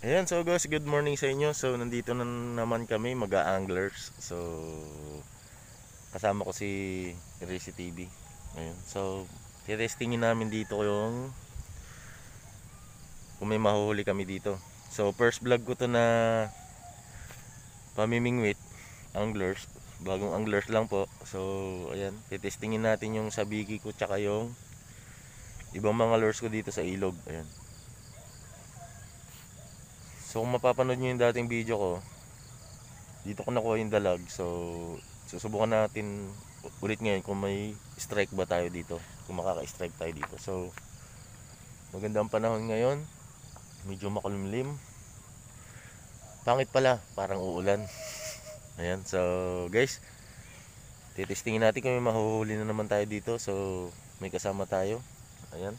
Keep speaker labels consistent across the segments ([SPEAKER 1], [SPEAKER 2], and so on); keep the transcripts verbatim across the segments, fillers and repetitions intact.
[SPEAKER 1] Ayan, so guys, good morning sa inyo. So, nandito na naman kami, mag-a-anglers. So, kasama ko si Risi T V. Ayun. So, titestingin namin dito yung kung may mahuhuli kami dito. So, first vlog ko to na pamimingwit, anglers. Bagong anglers lang po. So, ayan, titestingin natin yung sabiki ko tsaka yung ibang mga lures ko dito sa ilog. Ayan. So, kung mapapanood nyo yung dating video ko, dito ko nakuha yung dalag. So, susubukan natin ulit ngayon kung may strike ba tayo dito, kung makaka-strike tayo dito. So, magandang panahon ngayon, medyo makulimlim, pangit pala, parang uulan. Ayan, so guys, titestingin natin kung may mahuhuli na naman tayo dito. So, may kasama tayo. Ayan.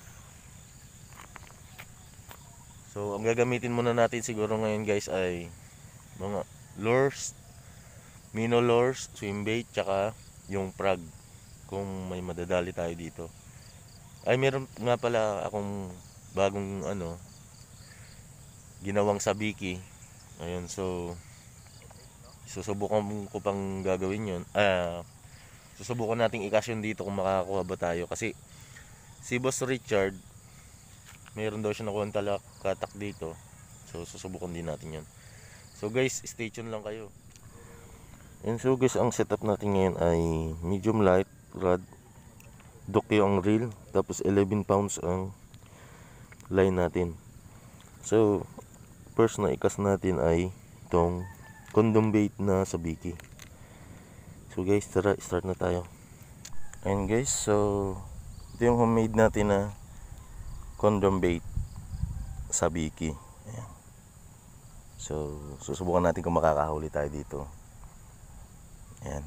[SPEAKER 1] So, ang gagamitin muna natin siguro ngayon guys ay mga lures, minnow lures, swim bait, tsaka yung frog kung may madadali tayo dito. Ay, meron nga pala akong bagong ano, ginawang sabiki. Ayun, so susubukan ko pang gagawin yun. Ah, susubukan nating i-cash dito kung makakakuha ba tayo. Kasi si Boss Richard, meron daw siya nakuha talak katak dito. So, susubukan din natin yun. So guys, stay tuned lang kayo. And so guys, ang setup natin ngayon ay medium light rod, Dokyo ang reel, tapos eleven pounds ang line natin. So, first na ikas natin ay itong condom bait na sabiki. So guys, tara, start na tayo. And guys, so ito yung homemade natin na condom bait sabiki. Ayan. So, susubukan natin kung makakahuli tayo dito. Ayan.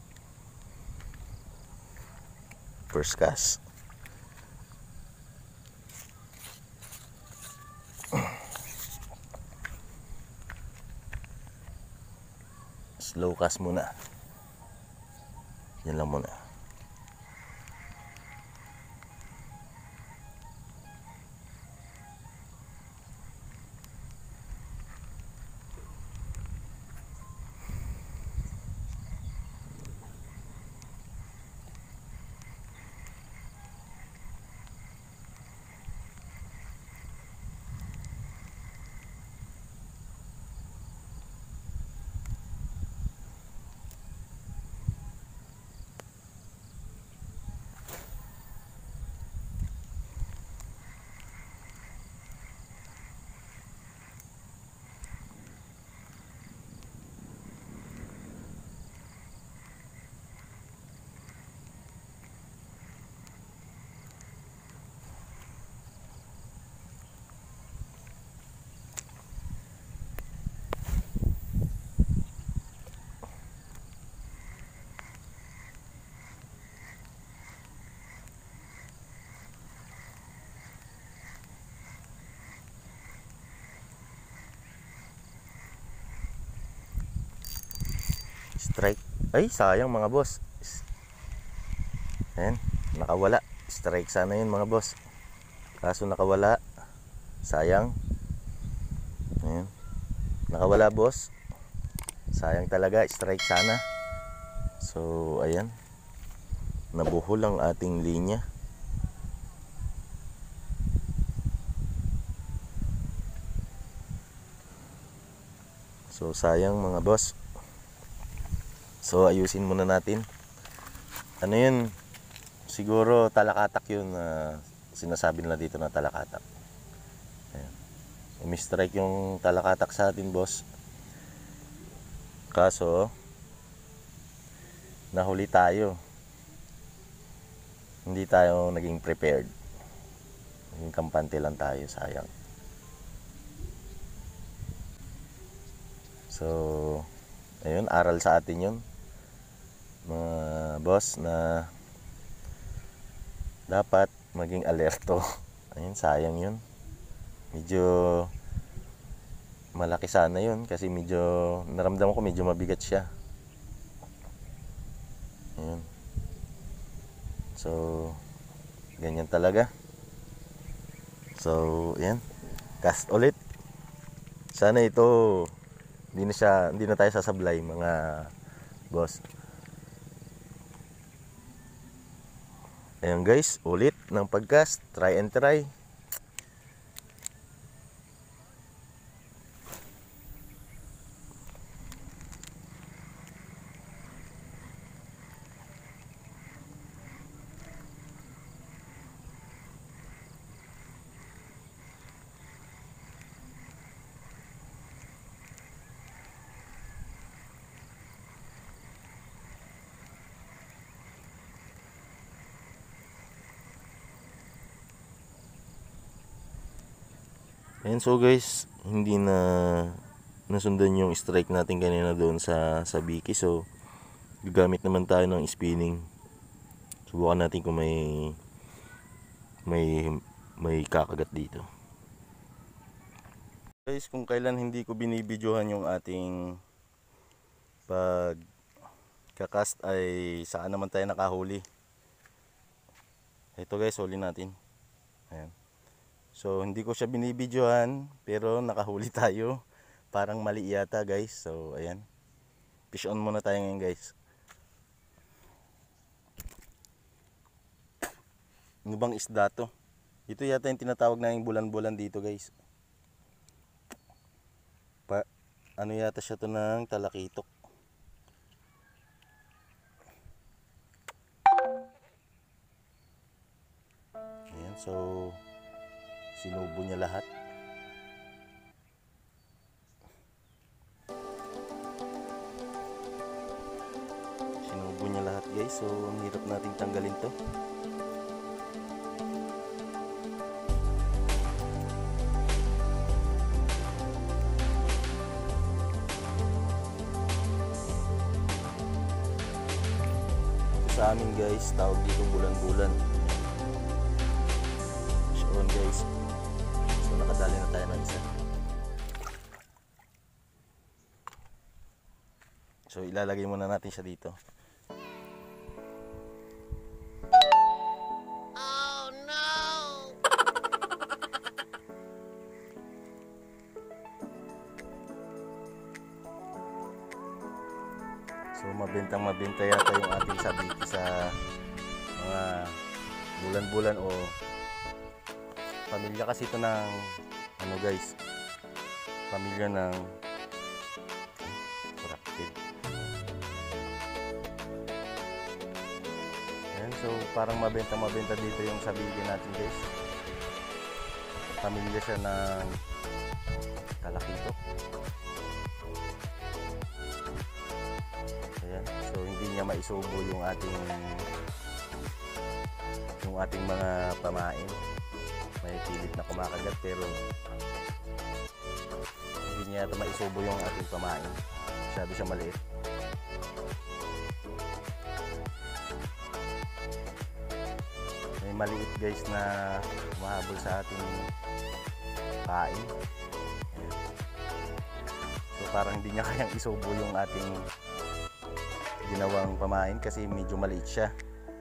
[SPEAKER 1] First cast. Slow cast muna. Yan lang muna. Strike. Ay, sayang mga boss. Ayan, nakawala. Strike sana yun mga boss. Kaso nakawala. Sayang. Ayan. Nakawala boss. Sayang talaga. Strike sana. So, ayan. Nabuhol ang ating linya. So, sayang mga boss. So, ayusin muna natin. Ano yun? Siguro talakatak yun na uh, sinasabi nila dito na talakatak. Ayan. Umi-strike yung talakatak sa atin, boss. Kaso, nahuli tayo. Hindi tayo naging prepared. Naging kampante lang tayo, sayang. So, ayun, aral sa atin yun, mga boss, na dapat maging alerto. Ayun, sayang yun. Medyo malaki sana yun kasi medyo naramdaman ko medyo mabigat siya. Ayun. So, ganyan talaga. So, ayan, cast ulit. Sana ito hindi na siya, hindi na tayo sasablay mga boss. Ayan guys, ulit ng pagcast, try and try. Ayan, so guys, hindi na nasundan yung strike natin kanina doon sa sa Biki. So gagamit naman tayo ng spinning. Subukan natin kung may may may kakagat dito. Guys, kung kailan hindi ko binibidyohan yung ating pag kakast ay saan naman tayo nakahuli. Ito guys, huli natin. Ayan. So hindi ko siya binibidyohan pero nakahuli tayo. Parang mali yata guys. So ayan. Fish on muna tayo ngayon guys. Ano bang isda to? Ito yata yung tinatawag na yung bulan-bulan dito guys. Pa ano yata siya to ng talakitok. Ayan, so sinubo niya lahat. Sinubo niya lahat guys. So ang hirap nating tanggalin to. Ito sa amin guys, tawag dito bulan-bulan. Fish on guys. So nakadali na tayo ng isa. So ilalagay muna natin siya dito. Oh no! So mabentang mabenta yata yung ating sabiki sa mga bulan-bulan o pamilya kasi ito ng ano guys, pamilya ng rapid. Ayan, so parang mabenta mabenta dito yung sabiki natin guys. Pamilya siya ng talakitok. Ayan, so hindi niya maisubo yung ating yung ating mga pamain. May pilit na kumakagat pero hindi niya ito maisubo yung ating pamain. Masyado siya maliit. May maliit guys na humahabol sa ating pain. Ayan. So parang hindi niya kayang isubo yung ating ginawang pamain kasi medyo maliit siya.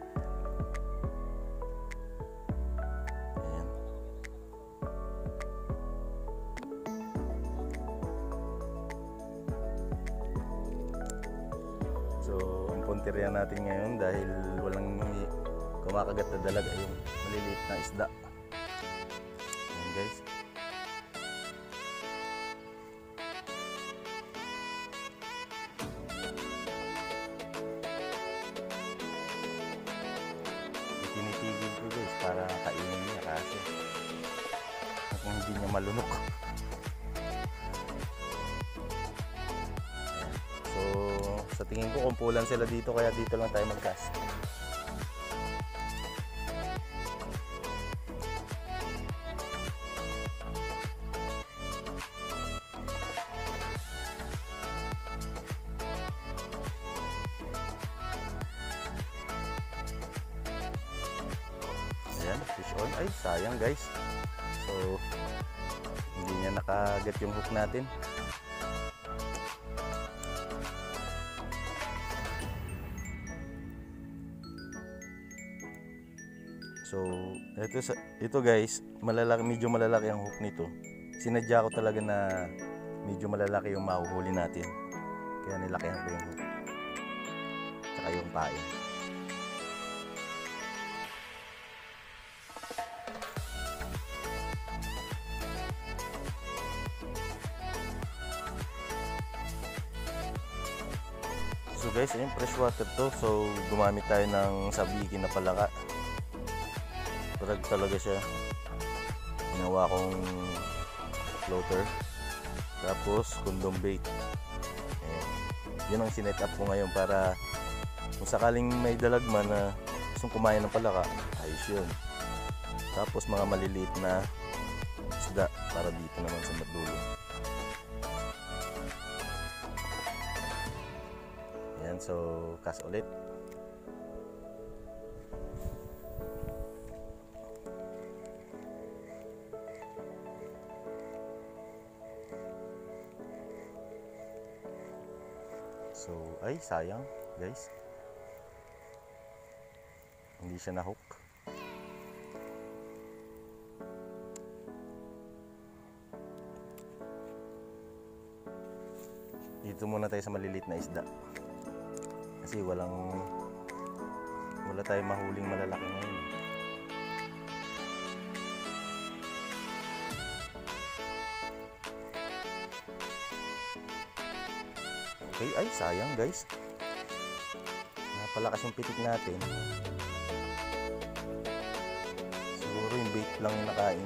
[SPEAKER 1] So, ang punteriya natin ngayon dahil walang kumakagat na dalaga yung maliliit na isda. Ayan guys. Tinitigil ko guys para kainin niya kasi kung hindi niya malunok. So, sa tingin ko kumpulan sila dito kaya dito lang tayo mag-cast. Ayan, fish on. Ay, sayang guys. So, hindi niya nakagat yung hook natin. So, ito, ito guys, malalaki, medyo malalaki ang hook nito. Sinadya ko talaga na medyo malalaki yung mahuhuli natin. Kaya nilakihan ko yung hook. Tsaka yung pain. So guys, ayun, fresh water to. So gumamit tayo ng sabiki na palaka. Parag talaga siya. Ginawa kong floater. Tapos condom bait. Ayan. Yun ang sinet up ko ngayon para kung sakaling may dalagman na gustong kumain ng palaka, ayos yun. Tapos mga maliliit na isda para dito naman sa madulo. Ayan, so cast ulit. So, ay sayang guys, hindi siya na-hook. Dito muna tayo sa maliliit na isda kasi walang wala tayong mahuling malalaki ngayon. Okay, ay sayang guys, napalakas yung pitik natin. Siguro yung bait lang yung nakain.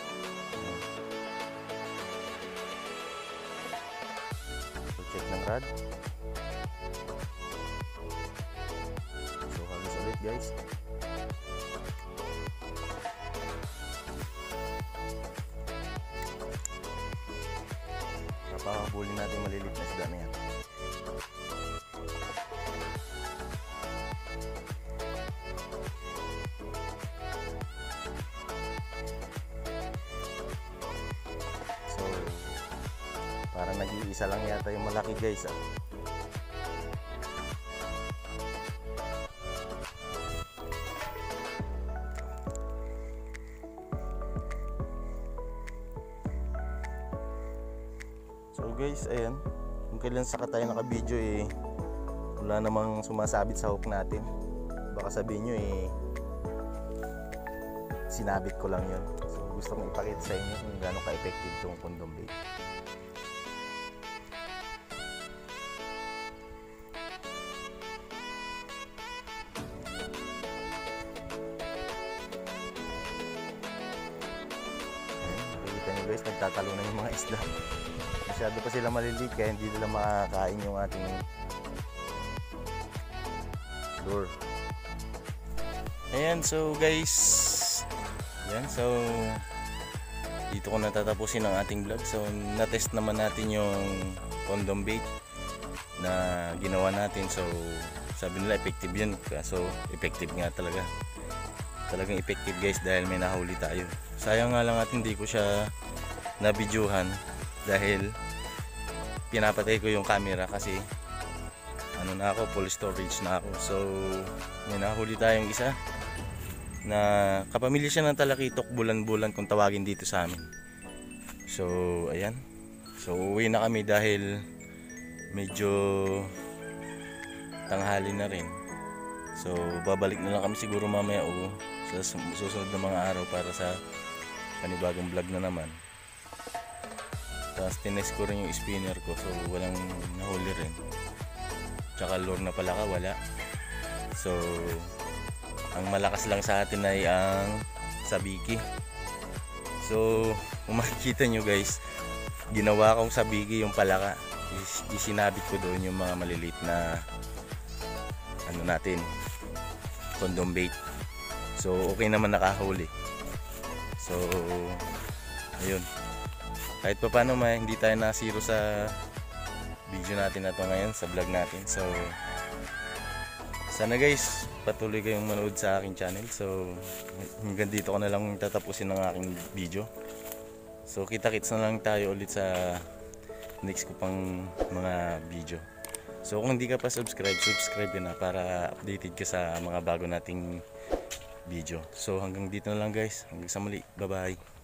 [SPEAKER 1] So check ng rod. So hagis ulit guys. Napakabuli natin malilit na isda na yan. Parang nag-iisa lang yata yung malaki guys ah. So guys, ayan, kung kailan saka tayo naka-video eh wala namang sumasabit sa hook natin. Baka sabihin nyo eh sinabit ko lang yun. So gusto kong ipakita sa inyo kung gaano ka-effective itong condom bait. Guys, nagtatalunan yung mga isda. Masyado pa sila maliliit kaya hindi nila makakain yung ating lure. Ayan, so guys, ayan, so dito ko natatapusin ang ating vlog. So na-test naman natin yung condom bait na ginawa natin. So sabi nila effective yun, so effective nga talaga. Talagang effective guys dahil may nahuli tayo. Sayang nga lang at hindi ko siya na-videohan dahil pinapatay ko yung camera kasi ano na ako, full storage na ako. So may nahuli tayong isa na kapamilya siya ng talakitok, bulan-bulan kung tawagin dito sa amin. So ayan, so uwi na kami dahil medyo tanghali na rin. So babalik na lang kami siguro mamaya o sa susunod na mga araw para sa panibagong vlog na naman. Tapos tinest ko rin yung spinner ko, so walang nahuli rin. Tsaka lure na pala ka, wala. So ang malakas lang sa atin ay ang sabiki. So kung makikita nyo guys, ginawa kong sabiki yung palaka. Is isinabit ko doon yung mga maliliit na ano natin, condom bait. So okay naman nakahuli. So ayun, kahit pa paano may hindi tayo nasiro sa video natin na to ngayon, sa vlog natin. So sana guys patuloy kayong manood sa aking channel. So hanggang dito ko na lang tatapusin ng aking video. So kita-kits na lang tayo ulit sa next ko pang mga video. So kung hindi ka pa subscribe, subscribe ka na para updated ka sa mga bago nating video. So hanggang dito na lang guys, hanggang sa muli, bye bye.